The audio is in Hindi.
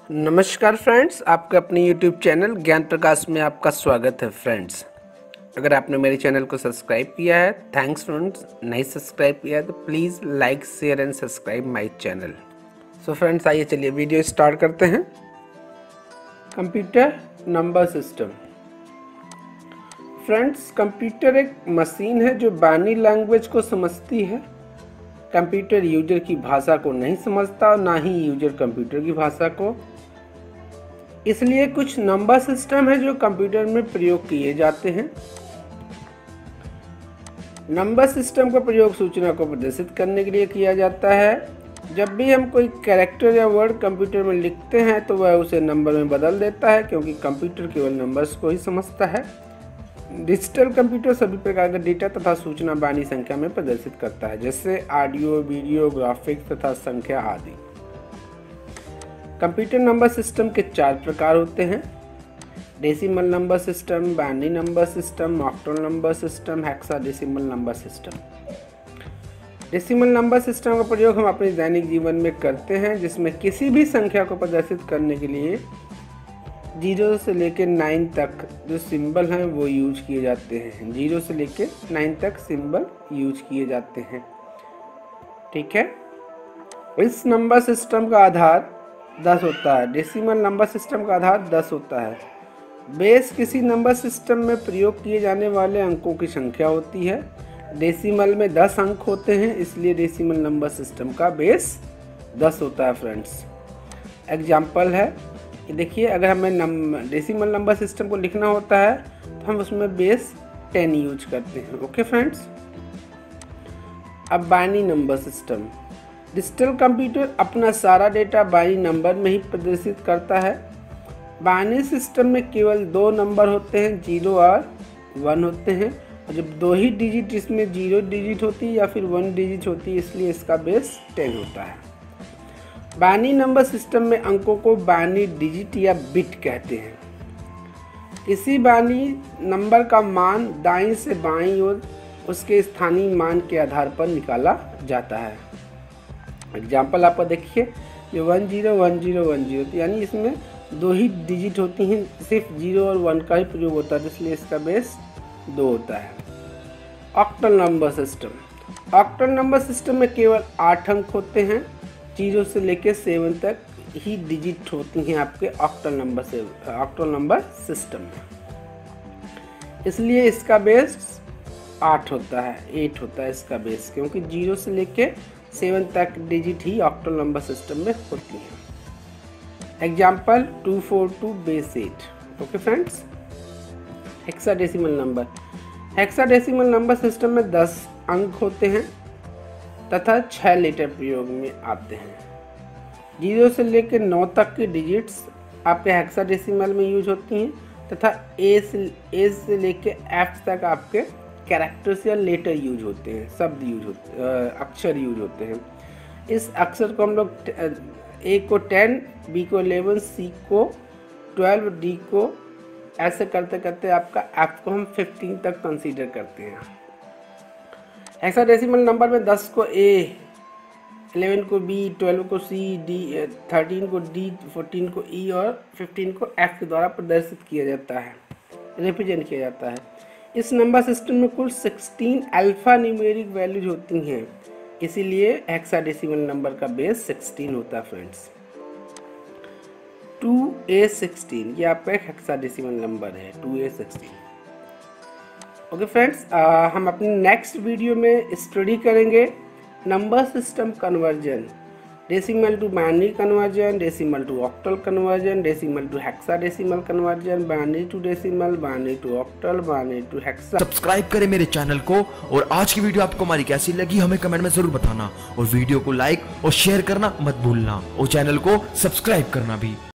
नमस्कार फ्रेंड्स, आपका अपने YouTube चैनल ज्ञान प्रकाश में आपका स्वागत है। फ्रेंड्स, अगर आपने मेरे चैनल को सब्सक्राइब किया है, थैंक्स फ्रेंड्स। नहीं सब्सक्राइब किया है तो please like share and subscribe my channel. So friends, आइए चलिए वीडियो स्टार्ट करते हैं। Computer number system. Friends, computer एक मशीन है जो बाइनरी लैंग्वेज को समझती है। कंप्यूटर यूजर की भाषा को नहीं समझता और ना ही यूजर कंप्यूटर की भाषा को। इसलिए कुछ नंबर सिस्टम है जो कंप्यूटर में प्रयोग किए जाते हैं। नंबर सिस्टम का प्रयोग सूचना को प्रदर्शित करने के लिए किया जाता है। जब भी हम कोई कैरेक्टर या वर्ड कंप्यूटर में लिखते हैं तो वह उसे नंबर में बदल देता है, क्योंकि कंप्यूटर केवल नंबर्स को ही समझता है। डिजिटल कंप्यूटर सभी प्रकार का डेटा तथा सूचना बाइनरी संख्या में प्रदर्शित करता है, जैसे ऑडियो, वीडियो, ग्राफिक्स तथा संख्या आदि। कंप्यूटर नंबर सिस्टम के 4 प्रकार होते हैं: decimal number system, binary number system, octal number system, hexadecimal number system. Decimal number system का प्रयोग हम अपने दैनिक जीवन में करते हैं, जिसमें किसी भी संख्या को प्रदर्शित करने के लिए 0 से लेकर 9 तक जो सिंबल हैं वो यूज किए जाते हैं। 0 से लेकर 9 तक सिंबल यूज किए जाते हैं। ठीक है। इस नंबर सिस्टम का आधार 10 होता है। डेसिमल नंबर सिस्टम का आधार 10 होता है। बेस किसी नंबर सिस्टम में प्रयोग किए जाने वाले अंकों की संख्या होती है। डेसिमल में 10 अंक होते हैं, इसलिए डेसिमल नंबर सिस्टम का बेस 10 होता है। फ्रेंड्स, एग्जाम्पल है कि देखिए, अगर हमें डेसिमल नंबर सिस्टम को लिखना होता है तो हम उसमें बेस 10 यूज करते हैं। Okay friends. अब binary number system. Digital computer अपना सारा डेटा बाइनरी नंबर में ही प्रदर्शित करता है। बाइनरी सिस्टम में केवल 2 नंबर होते हैं, 0 और 1 होते हैं, और जब 2 ही डिजिट इसमें 0 डिजिट होती है या फिर 1 डिजिट होती है, इसलिए इसका बेस 10 होता है। बाइनरी नंबर सिस्टम में अंकों को बाइनरी डिजिट या बिट कहते हैं। किसी बाइनरी नंबर का मान दाईं से बाईं ओर उसके स्थानीय मान के आधार पर निकाला जाता है। एग्जाम्पल आपको देखिए, ये 101010, यानी इसमें 2 ही डिजिट होती हैं, सिर्फ 0 और 1 का ही प्रयोग होता है, इसलिए इसका बेस 2 होता है। Octal number system. Octal number system में केवल 8 अंक होते हैं। 0 से लेकर 7 तक ही डिजिट होती हैं आपके ऑक्टल नंबर सिस्टम में, इसलिए इसका बेस 8 होता है, 8 होता है इसका बेस, क्योंकि 0 से लेकर 7 तक डिजिट ही ऑक्टल नंबर सिस्टम में होती हैं। Example 242 base 8। Okay friends. Hexadecimal number. Hexadecimal number system में 10 अंक होते हैं तथा 6 लेटर प्रयोग में आते हैं। 0 से लेकर 9 तक की डिजिट्स आपके हेक्साडेसिमल में यूज होती हैं, तथा ए से लेकर एफ तक आपके कैरेक्टर्स या लेटर यूज होते हैं, शब्द यूज होते, अक्षर यूज होते हैं। इस अक्षर को हम लोग ए को 10, बी को 11, सी को 12, डी को, ऐसे करते करते आपका एफ को हम 15 तक कंसीडर करते हैं। हेक्साडेसिमल नंबर में 10 को ए, 11 को बी, 12 को सी, डी, 13 को डी, 14 को ई और 15 को एफ के द्वारा प्रदर्शित किया जाता है, रिप्रेजेंट किया जाता है। इस नंबर सिस्टम में कुल 16 अल्फा न्यूमेरिक वैल्यूज होती हैं, इसीलिए हेक्साडेसिमल नंबर का बेस 16 होता है। फ्रेंड्स, 2A16 ये आपका एक हेक्साडेसिमल नंबर है, 2A16। ओके फ्रेंड्स, हम अपनी नेक्स्ट वीडियो में स्टडी करेंगे number system conversion, decimal to binary conversion, decimal to octal conversion, decimal to hexadecimal conversion, binary to decimal, binary to octal, binary to hexa. Subscribe करें मेरे चैनल को, और आज की वीडियो आपको हमारी कैसी लगी हमें कमेंट में जरूर बताना, और वीडियो को लाइक और शेयर करना मत भूलना, और चैनल को सब्सक्राइब करना भी।